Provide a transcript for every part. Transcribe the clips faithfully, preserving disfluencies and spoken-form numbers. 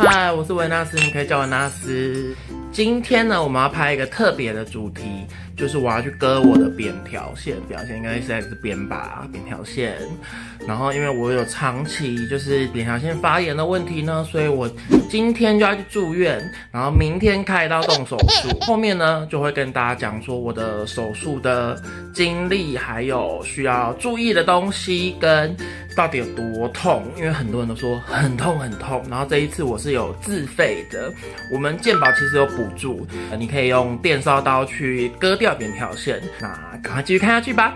嗨，我是维纳斯，你可以叫我纳斯。今天呢，我们要拍一个特别的主题，就是我要去割我的扁条线，扁条线应该是在这边吧，扁条线。然后因为我有长期就是扁条线发炎的问题呢，所以我今天就要去住院，然后明天开刀动手术。后面呢就会跟大家讲说我的手术的经历，还有需要注意的东西，跟到底有多痛。因为很多人都说很痛很痛，然后这一次我是有自费的，我们健保其实有补助，你可以用电烧刀去割掉扁条线。那赶快继续看下去吧。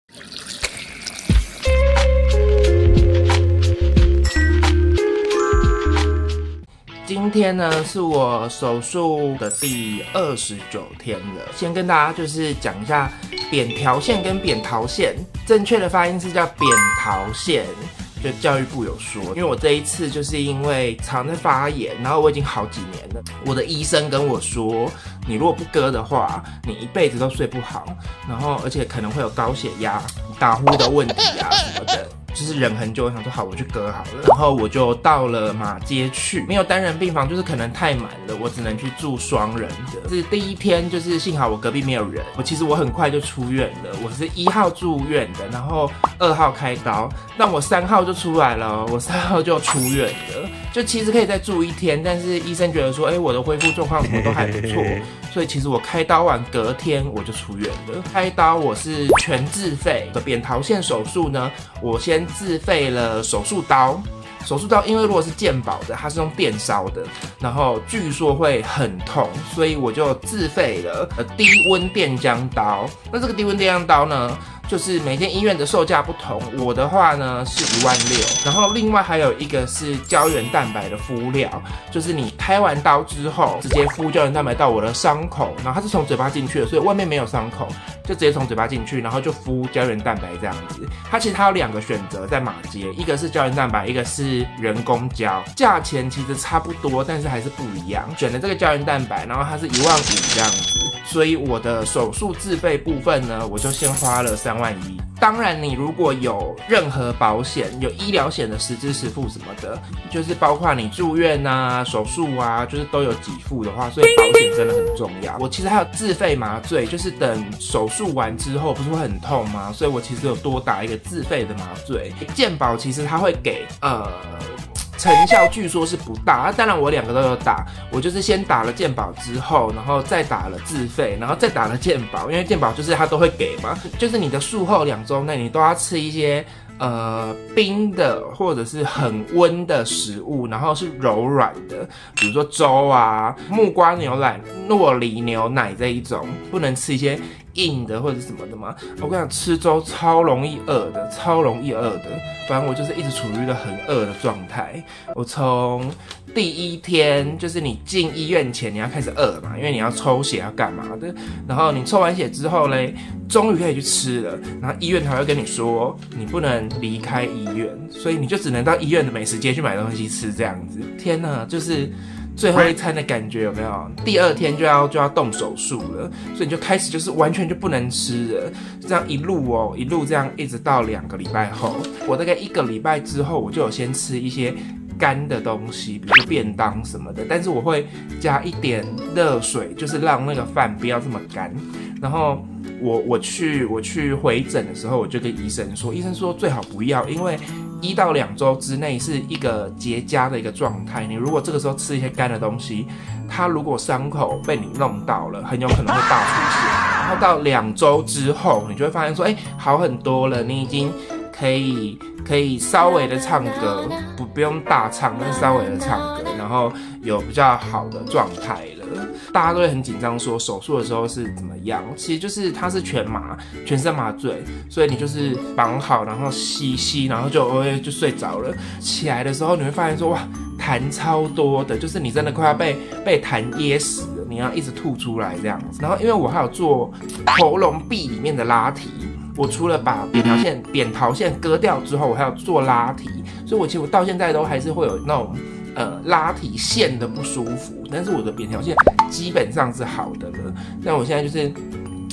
今天呢是我手术的第二十九天了，先跟大家就是讲一下扁条线跟扁桃腺，正确的发音是叫扁桃腺。就教育部有说，因为我这一次就是因为常在发炎，然后我已经好几年了。我的医生跟我说，你如果不割的话，你一辈子都睡不好，然后而且可能会有高血压、打呼的问题啊什么的。就是忍很久，我想说好，我去割好了。然后我就到了马街去，没有单人病房，就是可能太满了，我只能去住双人的。是第一天，就是幸好我隔壁没有人。我其实我很快就出院了，我是一号住院的，然后二号开刀，但我三号就出来了，我三号就出院了。就其实可以再住一天，但是医生觉得说，哎、欸，我的恢复状况什么都还不错，所以其实我开刀完隔天我就出院了。开刀我是全自费的扁桃腺手术呢，我先自费了手术刀。手术刀因为如果是健保的，它是用电烧的，然后据说会很痛，所以我就自费了呃低温电浆刀。那这个低温电浆刀呢，就是每间医院的售价不同，我的话呢是一万六，然后另外还有一个是胶原蛋白的敷料，就是你开完刀之后直接敷胶原蛋白到我的伤口，然后它是从嘴巴进去的，所以外面没有伤口，就直接从嘴巴进去，然后就敷胶原蛋白这样子。它其实它有两个选择在马街，一个是胶原蛋白，一个是人工胶，价钱其实差不多，但是还是不一样。选的这个胶原蛋白，然后它是一万五这样子，所以我的手术自费部分呢，我就先花了三万一。当然，你如果有任何保险，有医疗险的实支实付什么的，就是包括你住院啊、手术啊，就是都有给付的话，所以保险真的很重要。我其实还有自费麻醉，就是等手术完之后不是会很痛吗？所以我其实有多打一个自费的麻醉。健保其实它会给呃。成效据说是不大，当然我两个都有打，我就是先打了健保之后，然后再打了自费，然后再打了健保，因为健保就是它都会给嘛，就是你的术后两周内你都要吃一些呃冰的或者是很温的食物，然后是柔软的，比如说粥啊、木瓜牛奶、糯梨牛奶这一种，不能吃一些硬的或者什么的吗？我跟你讲，吃粥超容易饿的，超容易饿的。反正我就是一直处于一个很饿的状态。我从第一天就是你进医院前你要开始饿嘛，因为你要抽血要干嘛的。然后你抽完血之后嘞，终于可以去吃了。然后医院才会跟你说你不能离开医院，所以你就只能到医院的美食街去买东西吃这样子。天哪，就是最后一餐的感觉有没有？第二天就要就要动手术了，所以你就开始就是完全就不能吃了，这样一路哦一路这样一直到两个礼拜后，我大概一个礼拜之后，我就有先吃一些干的东西，比如说便当什么的，但是我会加一点热水，就是让那个饭不要这么干。然后我我去我去回诊的时候，我就跟医生说，医生说最好不要，因为一到两周之内是一个结痂的一个状态。你如果这个时候吃一些干的东西，它如果伤口被你弄到了，很有可能会大出血。然后到两周之后，你就会发现说，哎，好很多了，你已经可以可以稍微的唱歌，不不用大唱，但是稍微的唱歌，然后有比较好的状态了。大家都会很紧张，说手术的时候是怎么样？其实就是它是全麻，全身麻醉，所以你就是绑好，然后吸吸，然后就哦就睡着了。起来的时候你会发现说，哇，痰超多的，就是你真的快要被被痰噎死了，你要一直吐出来这样子。然后因为我还有做喉咙壁里面的拉提。我除了把扁桃腺扁桃腺割掉之后，我还要做拉提，所以我其实我到现在都还是会有那种呃拉提线的不舒服，但是我的扁桃腺基本上是好的了。但我现在就是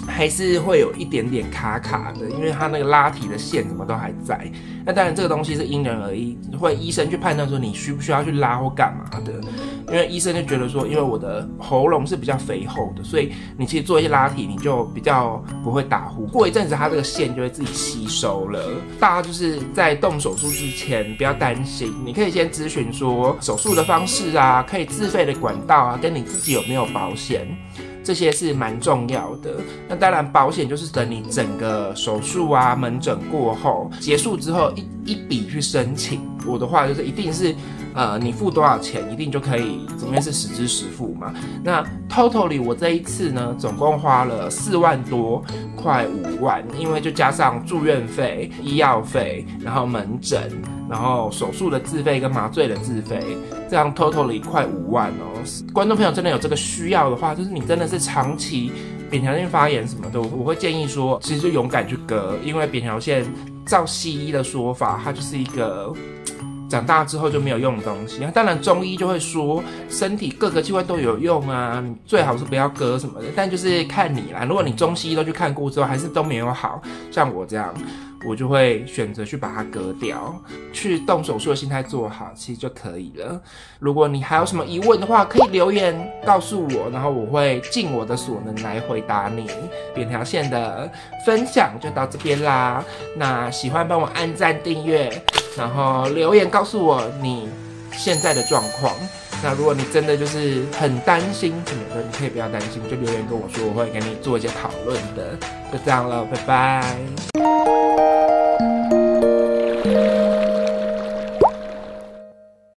还是会有一点点卡卡的，因为它那个拉提的线什么都还在。那当然这个东西是因人而异，会医生去判断说你需不需要去拉或干嘛的。因为医生就觉得说，因为我的喉咙是比较肥厚的，所以你其实做一些拉提，你就比较不会打呼。过一阵子，它这个线就会自己吸收了。大家就是在动手术之前不要担心，你可以先咨询说手术的方式啊，可以自费的管道啊，跟你自己有没有保险。这些是蛮重要的。那当然，保险就是等你整个手术啊、门诊过后结束之后一一笔去申请。我的话就是一定是，呃，你付多少钱，一定就可以，这边是实支实付嘛。那 totally 我这一次呢，总共花了四万多，快五万，因为就加上住院费、医药费，然后门诊，然后手术的自费跟麻醉的自费，这样 totally 快五万哦。观众朋友真的有这个需要的话，就是你真的是长期扁桃腺发炎什么的，我会建议说，其实就勇敢去割，因为扁桃腺照西医的说法，它就是一个长大之后就没有用的东西。当然中医就会说身体各个器官都有用啊，你最好是不要割什么的，但就是看你啦。如果你中西医都去看过之后还是都没有好，像我这样，我就会选择去把它割掉，去动手术的心态做好，其实就可以了。如果你还有什么疑问的话，可以留言告诉我，然后我会尽我的所能来回答你。扁桃腺的分享就到这边啦，那喜欢帮我按赞订阅，然后留言告诉我你现在的状况。那如果你真的就是很担心什么的，你可以不要担心，就留言跟我说，我会跟你做一些讨论的。就这样了，拜拜。